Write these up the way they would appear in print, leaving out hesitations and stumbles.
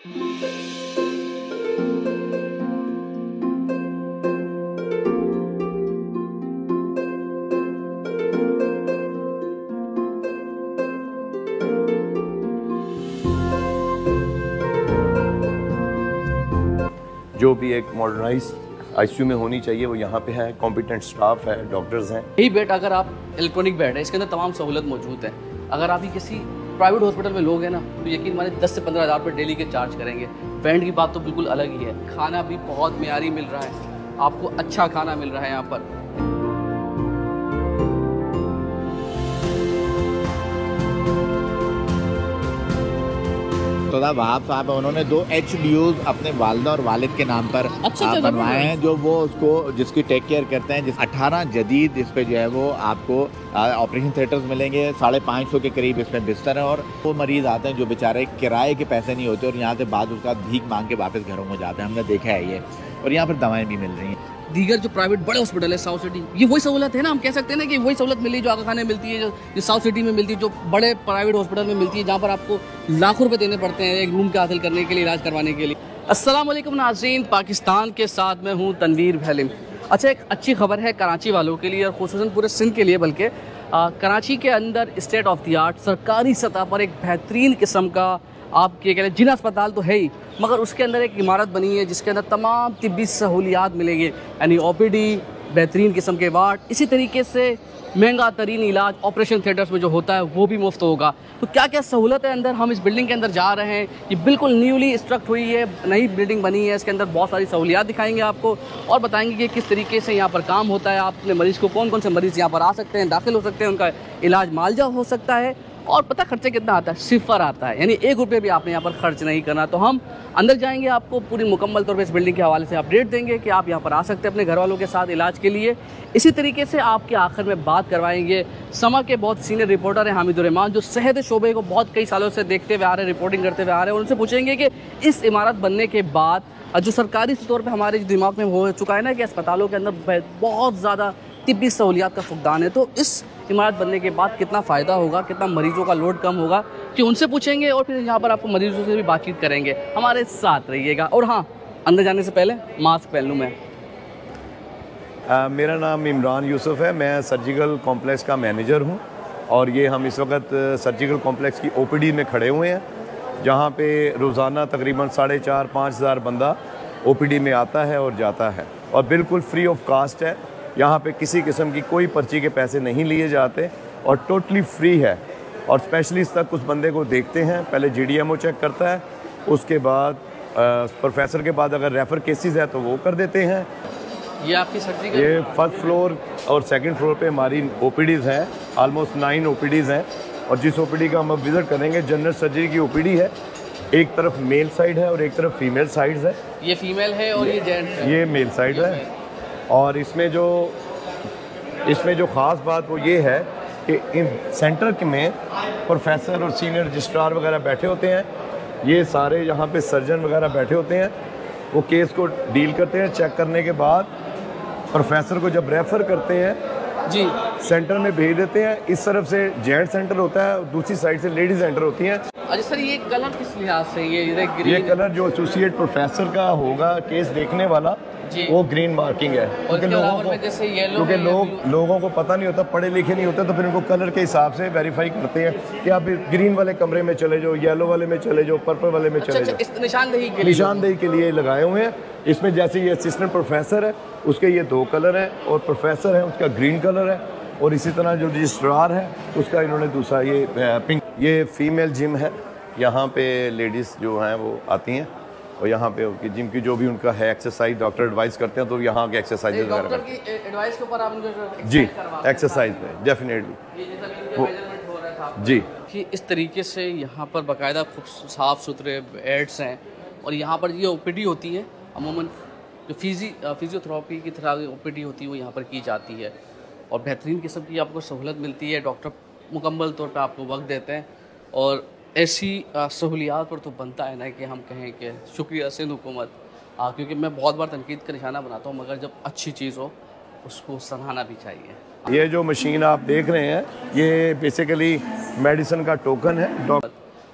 जो भी एक मॉडर्नाइज आईसीयू में होनी चाहिए वो यहाँ पे है, कॉम्पिटेंट स्टाफ है, डॉक्टर्स हैं। यही बेड अगर आप इलेक्ट्रॉनिक बेड है, इसके अंदर तमाम सहूलत मौजूद है। अगर आप ही किसी प्राइवेट हॉस्पिटल में लोग हैं ना, तो यकीन माने 10 से 15 हज़ार रुपये डेली के चार्ज करेंगे। बैंड की बात तो बिल्कुल अलग ही है। खाना भी बहुत मियारी मिल रहा है, आपको अच्छा खाना मिल रहा है यहाँ पर। तो वहाब साहब उन्होंने 2 HDUs अपने वालिदा और वालिद के नाम पर बनवाए हैं, जो वो उसको जिसकी टेक केयर करते हैं। 18 जदीद इस पे जो है वो आपको ऑपरेशन थिएटर्स मिलेंगे। 550 के करीब इसमें बिस्तर है। और वो मरीज आते हैं जो बेचारे किराए के पैसे नहीं होते और यहाँ से बाद उसका भीख मांग के वापस घरों में जाते हैं, हमने देखा है ये। और यहाँ पर दवाएं भी मिल रही हैं। दीगर जो प्राइवेट बड़े हॉस्पिटल है साउथ सिटी, ये वही सहूलत है ना, हम कह सकते हैं ना कि वही सहूलत मिली जो आगा खाने में मिलती है, जो साउथ सिटी में मिलती है, जो बड़े प्राइवेट हॉस्पिटल में मिलती है, जहाँ पर आपको लाखों रुपए देने पड़ते हैं एक रूम के हासिल करने के लिए, इलाज करवाने के लिए। अस्सलाम वालेकुम नाज़रीन, पाकिस्तान के साथ मैं हूँ तनवीर भैलिम। अच्छा, एक अच्छी खबर है कराची वालों के लिए और खुसूसन पूरे सिंध के लिए। बल्कि कराची के अंदर स्टेट ऑफ द आर्ट सरकारी सतह पर एक बेहतरीन किस्म का आपके कह लें जिला अस्पताल तो है ही, मगर उसके अंदर एक इमारत बनी है जिसके अंदर तमाम तिब्बी सहूलियात मिलेंगे, यानी OPD, बेहतरीन किस्म के वार्ड, इसी तरीके से महंगा तरीन इलाज ऑपरेशन थिएटर्स में जो होता है वो भी मुफ्त होगा। तो क्या क्या सहूलत है अंदर, हम इस बिल्डिंग के अंदर जा रहे हैं। ये बिल्कुल न्यूली स्ट्रक्ट हुई है, नई बिल्डिंग बनी है, इसके अंदर बहुत सारी सहूलियात दिखाएंगे आपको और बताएंगे कि किस तरीके से यहाँ पर काम होता है। आप अपने मरीज़ को, कौन कौन से मरीज़ यहाँ पर आ सकते हैं, दाखिल हो सकते हैं, उनका इलाज मालजा हो सकता है। और पता खर्चे कितना आता है, सिफर आता है, यानी 1 रुपये भी आपने यहाँ पर खर्च नहीं करना। तो हम अंदर जाएंगे, आपको पूरी मुकम्मल तौर पे इस बिल्डिंग के हवाले से अपडेट देंगे कि आप यहाँ पर आ सकते हैं अपने घर वालों के साथ इलाज के लिए। इसी तरीके से आपके आखिर में बात करवाएंगे समा के बहुत सीनियर रिपोर्टर हैं हामिदुर रहमान, जो सेहत शोबे को बहुत कई सालों से देखते हुए आ रहे हैं, रिपोर्टिंग करते हुए आ रहे हैं। उनसे पूछेंगे कि इस इमारत बनने के बाद जो सरकारी तौर पर हमारे दिमाग में हो चुका है ना कि अस्पतालों के अंदर बहुत ज़्यादा तिब्बी सहूलियात का फुकदान है, तो इस इमारत बनने के बाद कितना फ़ायदा होगा, कितना मरीज़ों का लोड कम होगा, कि उनसे पूछेंगे और फिर यहाँ पर आपको मरीज़ों से भी बातचीत करेंगे। हमारे साथ रहिएगा। और हाँ, अंदर जाने से पहले मास्क पहन लूँ मैं। मेरा नाम इमरान यूसुफ है, मैं सर्जिकल कॉम्प्लेक्स का मैनेजर हूँ और ये हम इस वक्त सर्जिकल कॉम्प्लेक्स की OPD में खड़े हुए हैं, जहाँ पे रोज़ाना तकरीबन 4,500-5 हज़ार बंदा OPD में आता है और जाता है और बिल्कुल फ्री ऑफ कास्ट है। यहाँ पे किसी किस्म की कोई पर्ची के पैसे नहीं लिए जाते और टोटली फ्री है। और स्पेशलिस्ट तक उस बंदे को देखते हैं, पहले GDMO चेक करता है, उसके बाद प्रोफेसर के बाद अगर रेफ़र केसेस है तो वो कर देते हैं। ये आपकी सर्जरी, ये फर्स्ट फ्लोर और सेकंड फ्लोर पे हमारी OPDs हैं, ऑलमोस्ट 9 OPDs हैं। और जिस OPD का हम अब विज़िट करेंगे, जनरल सर्जरी की OPD है। एक तरफ मेल साइड है और एक तरफ फीमेल साइड है। ये फीमेल है और ये जेंट्स है, ये मेल साइड है। और इसमें जो ख़ास बात वो ये है कि इन सेंटर में प्रोफेसर और सीनियर रजिस्ट्रार वगैरह बैठे होते हैं। ये सारे यहाँ पे सर्जन वगैरह बैठे होते हैं, वो केस को डील करते हैं। चेक करने के बाद प्रोफेसर को जब रेफ़र करते हैं जी, सेंटर में भेज देते हैं। इस तरफ से जेंट्स सेंटर होता है और दूसरी साइड से लेडीज सेंटर होती हैं। अच्छा सर, ये कलर किस लिहाज से, ये कलर जो एसोसिएट प्रोफेसर का होगा केस देखने वाला, वो ग्रीन मार्किंग है। क्योंकि लोगों को पता नहीं होता, पढ़े लिखे नहीं होते, तो फिर उनको कलर के हिसाब से वेरीफाई करते हैं कि आप ग्रीन वाले कमरे में चले जाओ, येलो वाले में चले जाओ, पर्पल वाले में चले जाओ। निशानदेही के लिए लगाए हुए हैं। इसमें जैसे ये असिस्टेंट प्रोफेसर है, उसके ये 2 कलर हैं, और प्रोफेसर है उसका ग्रीन कलर है, और इसी तरह जो रजिस्ट्रार है उसका इन्होंने दूसरा ये पिंक। ये फीमेल जिम है, यहाँ पे लेडीज़ जो हैं वो आती हैं और यहाँ पे उनकी जिम की जो भी उनका है एक्सरसाइज डॉक्टर एडवाइस करते हैं, तो यहाँ के एक्सरसाइज डॉक्टर की एडवाइस के ऊपर आप उनको जी एक्सरसाइज में डेफिनेटली जी। कि इस तरीके से यहाँ पर बाकायदा खूब साफ़ सुथरे बेड्स हैं और यहाँ पर ये OPD होती है। अमूमन जो फिजियोथेरेपी की तरह OPD होती है वो यहाँ पर की जाती है और बेहतरीन किस्म की आपको सहूलत मिलती है। डॉक्टर मुकम्मल तौर पे आपको वक्त देते हैं और ऐसी सहूलियात पर तो बनता है ना कि हम कहें कि शुक्रिया सिंध हुकूमत, क्योंकि मैं बहुत बार तनकीद का निशाना बनाता हूँ, मगर जब अच्छी चीज़ हो उसको सराहना भी चाहिए। ये जो मशीन आप देख रहे हैं ये बेसिकली मेडिसिन का टोकन है।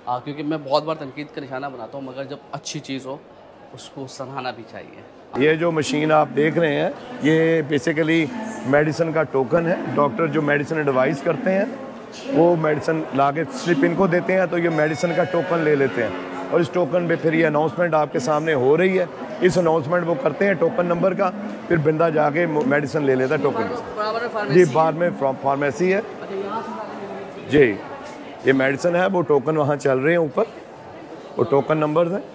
क्योंकि मैं बहुत बार तनकीद का निशाना बनाता हूँ, मगर जब अच्छी चीज़ हो उसको सराहना भी चाहिए। ये जो मशीन आप देख रहे हैं ये बेसिकली मेडिसिन का टोकन है। डॉक्टर जो मेडिसिन एडवाइस करते हैं वो मेडिसिन ला के स्लिप इनको देते हैं, तो ये मेडिसिन का टोकन ले लेते हैं और इस टोकन पे फिर ये अनाउंसमेंट आपके सामने हो रही है। इस अनाउंसमेंट वो करते हैं टोकन नंबर का, फिर बंदा जाके मेडिसिन ले लेता है टोकन। जी, बाद में फार्मेसी है जी, ये मेडिसिन है, वो टोकन वहाँ चल रहे हैं ऊपर, वो टोकन नंबर है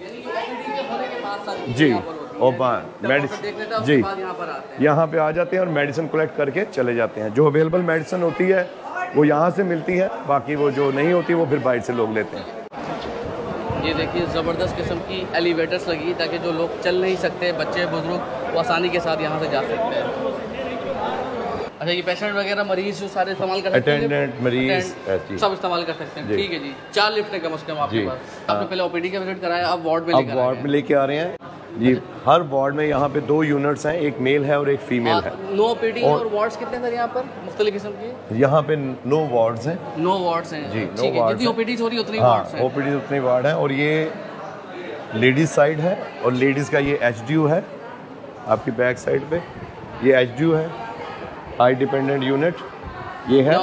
जी। और मेडिसिन जी यहाँ पे आ जाते हैं और मेडिसिन कलेक्ट करके चले जाते हैं। जो अवेलेबल मेडिसिन होती है वो यहाँ से मिलती है, बाकी वो जो नहीं होती वो फिर बाहर से लोग लेते हैं। ये देखिए ज़बरदस्त किस्म की एलिवेटर्स लगी ताकि जो लोग चल नहीं सकते, बच्चे बुजुर्ग, वो आसानी के साथ यहाँ से जा सकते हैं। अच्छा, ये पेशेंट वगैरह मरीज जो सारे इस्तेमाल कर सकते हैं, अटेंडेंट मरीज सब इस्तेमाल कर सकते हैं। ठीक है जी, 4 लिफ्ट है कम से कम आपके पास। आपने पहले ओपीडी का विजिट कराया, अब वार्ड में लेके आ रहे हैं जी। हर वार्ड में यहाँ पे 2 यूनिट्स हैं, एक मेल है और एक फीमेल है। नो ओपीडी और वार्ड्स कितने सर यहाँ पर मुख्तलिफ किस्म के? यहाँ पे 9 वार्ड्स हैं। 9 वार्ड्स हैं जी, ठीक है। जितनी ओपीडी हो रही उतनी वार्ड्स हैं। ओपीडी उतनी वार्ड है। और ये लेडीज साइड है और लेडीज़ का ये एचडीयू है आपकी बैक साइड पे, ये एचडीयू है, हाई डिपेंडेंट यूनिट। ये है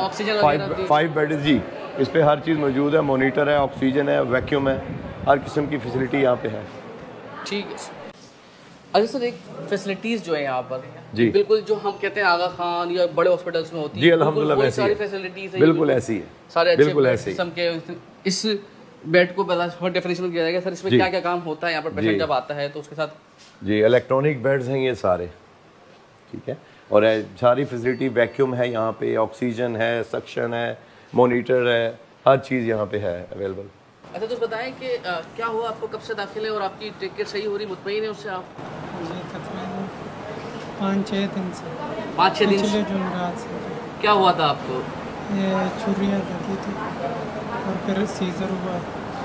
5 बेड जी, इस पे हर चीज़ मौजूद है, मॉनिटर है, ऑक्सीजन है, वैक्यूम है, हर किस्म की फैसिलिटी यहाँ पे है। ठीक है। अच्छा सर, एक फैसिलिटीज़ जो है यहाँ पर जी, बिल्कुल जो हम कहते हैं आगा खान या बड़े हॉस्पिटल्स में होती है जी, अल्हम्दुलिल्लाह वैसी सारी है, फैसिलिटीज़ बिल्कुल ऐसी है, सारे अच्छे बिल्कुल ऐसी किस्म के। इस बेड को डेफिनेशन किया जाएगा सर, इसमें क्या क्या काम होता है यहाँ पर पेशेंट जब आता है तो उसके साथ? जी, इलेक्ट्रॉनिक बेड्स हैं ये सारे, ठीक है, और सारी फैसिलिटी, वैक्यूम है यहाँ पे, ऑक्सीजन है, सक्शन है, मॉनिटर है, हर चीज़ यहाँ पे है अवेलेबल। अच्छा, तो बताएं कि क्या हुआ, आपको कब से दाखिल है और आपकी टिकट सही हो रही, मुतमईन है उससे आप? जी, तकरीबन 5-6 दिन से। 5-6 दिन पिछले जुमेरात से। क्या हुआ था आपको? ये चुर्रियाँ लगी थी और फिर सीजर हुआ,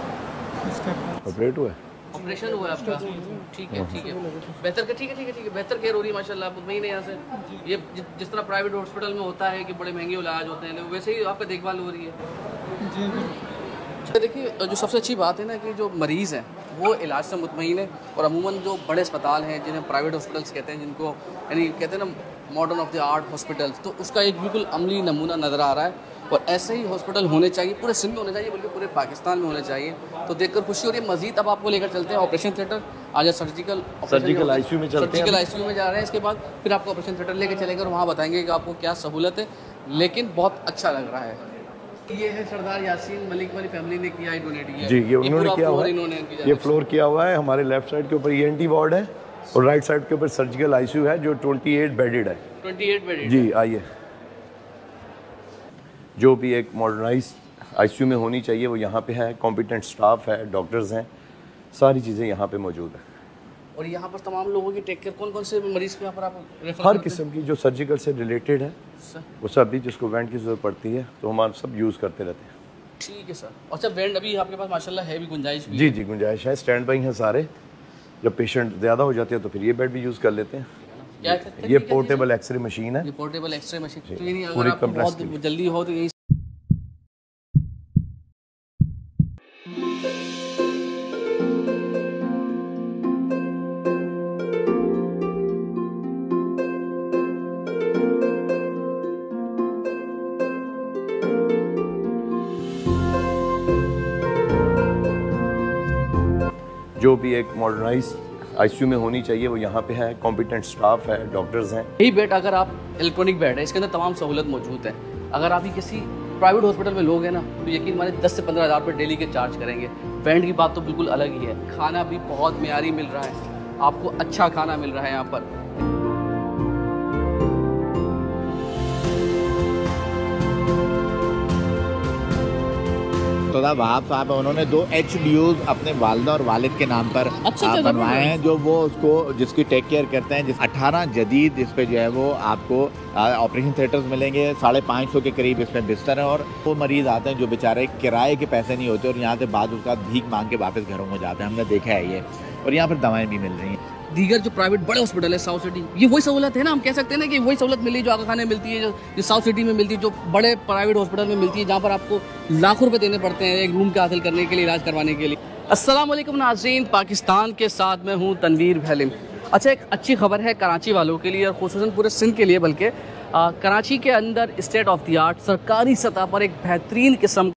उसके बाद ऑपरेट हुआ है, ऑपरेशन हुआ है आपका? ठीक है, ठीक है, बेहतर ठीक है, ठीक है, ठीक है, बेहतर केयर हो रही है माशाल्लाह, मुतमईन है यहाँ से। ये जिस तरह प्राइवेट हॉस्पिटल में होता है कि बड़े महंगे इलाज होते हैं, वैसे ही आपका देखभाल हो रही है? जी बिल्कुल। तो देखिए, जो सबसे अच्छी बात है ना कि जो मरीज़ हैं वो इलाज से मुतमईन है, और अमूमन जो बड़े अस्पताल हैं जिन्हें प्राइवेट हॉस्पिटल्स कहते हैं, जिनको यानी कहते हैं ना modern of the art hospitals, तो उसका एक बिल्कुल अमली नमूना नज़र आ रहा है। और ऐसे ही हॉस्पिटल होने चाहिए, पूरे सिंध में होने चाहिए, बल्कि पूरे पाकिस्तान में होने चाहिए। तो देखकर खुशी हो रही है। मज़ीद अब आपको लेकर चलते हैं ऑपरेशन थिएटर। आज सर्जिकल आईसीयू में चलते हैं, सर्जिकल आईसीयू में जा रहे हैं। इसके बाद फिर आपको ऑपरेशन थिएटर लेकर चलेंगे और वहाँ बताएंगे कि आपको क्या सहूलत है, लेकिन बहुत अच्छा लग रहा है। ये है सरदार यासीन मलिक वाली फैमिली ने किया है डोनेट किया जी, ये उन्होंने किया हुआ है। ये फ्लोर किया हुआ है। हमारे लेफ्ट साइड के ऊपर ENT वार्ड है और राइट साइड के ऊपर सर्जिकल आईसीयू है जो 28 बेडेड है। 28 बेडेड जी, आइए। जो भी एक मॉडर्नाइज आईसीयू में होनी चाहिए वो यहाँ पे है, कॉम्पिटेंट स्टाफ है, डॉक्टर्स हैं, सारी चीज़ें यहाँ पे मौजूद है। और यहाँ पर तमाम लोगों की टेक केयर, कौन कौन से मरीज को यहाँ पर आप रेफर हर किस्म की जो सर्जिकल से रिलेटेड है वो सब भी, जिसको वेंट की ज़रूरत पड़ती है तो हम सब यूज़ करते रहते हैं। ठीक है सर। अच्छा, वेंट अभी आपके पास माशाल्लाह है भी, गुंजाइश भी? जी जी, गुंजाइश है, स्टैंड बाई हैं सारे। जब पेशेंट ज़्यादा हो जाते हैं तो फिर ये बेड भी यूज़ कर लेते हैं। क्या ये पोर्टेबल एक्सरे मशीन है, ये पोर्टेबल एक्सरे मशीन, तो यानी पूरी अगर आपको complex बहुत जल्दी हो तो यही जो भी एक मॉडर्नाइज आईसीयू में होनी चाहिए वो यहाँ पे है, कॉम्पिटेंट स्टाफ है, डॉक्टर्स हैं। यही बेड, अगर आप इलेक्ट्रॉनिक बेड है, इसके अंदर तमाम सहूलत मौजूद है। अगर आप ही किसी प्राइवेट हॉस्पिटल में लोग हैं ना, तो यकीन माने 10 से 15 हज़ार रुपये डेली के चार्ज करेंगे। वेंट की बात तो बिल्कुल अलग ही है। खाना भी बहुत मेयारी मिल रहा है, आपको अच्छा खाना मिल रहा है यहाँ पर। तो वहाब साहब उन्होंने 2 HDUs अपने वालदा और वालिद के नाम पर बनवाए हैं, जो वो उसको जिसकी टेक केयर करते हैं। 18 जदीद इस पे जो है वो आपको ऑपरेशन थिएटर्स मिलेंगे। 550 के करीब इसमें बिस्तर है। और वो मरीज आते हैं जो बेचारे किराए के पैसे नहीं होते और यहाँ से बाद उसका भीख मांग के वापस घरों में जाते हैं, हमने देखा है ये। और यहाँ पर दवाएं भी मिल रही हैं। दीगर जो प्राइवेट बड़े हॉस्पिटल है साउथ सिटी, ये वही सहूलत है ना, हम कह सकते हैं ना कि वही सहूलत मिली जो आगा खान में मिलती है, जो साउथ सिटी में मिलती है, जो बड़े प्राइवेट हॉस्पिटल में मिलती है, जहाँ पर आपको लाखों रुपए देने पड़ते हैं एक रूम के हासिल करने के लिए, इलाज करवाने के लिए। अस्सलाम वालेकुम नाज़रीन, पाकिस्तान के साथ मैं हूँ तनवीर भैलिम। अच्छा, एक अच्छी खबर है कराची वालों के लिए और खुसूसन पूरे सिंध के लिए, बल्कि कराची के अंदर स्टेट ऑफ द आर्ट सरकारी सतह पर एक बेहतरीन किस्म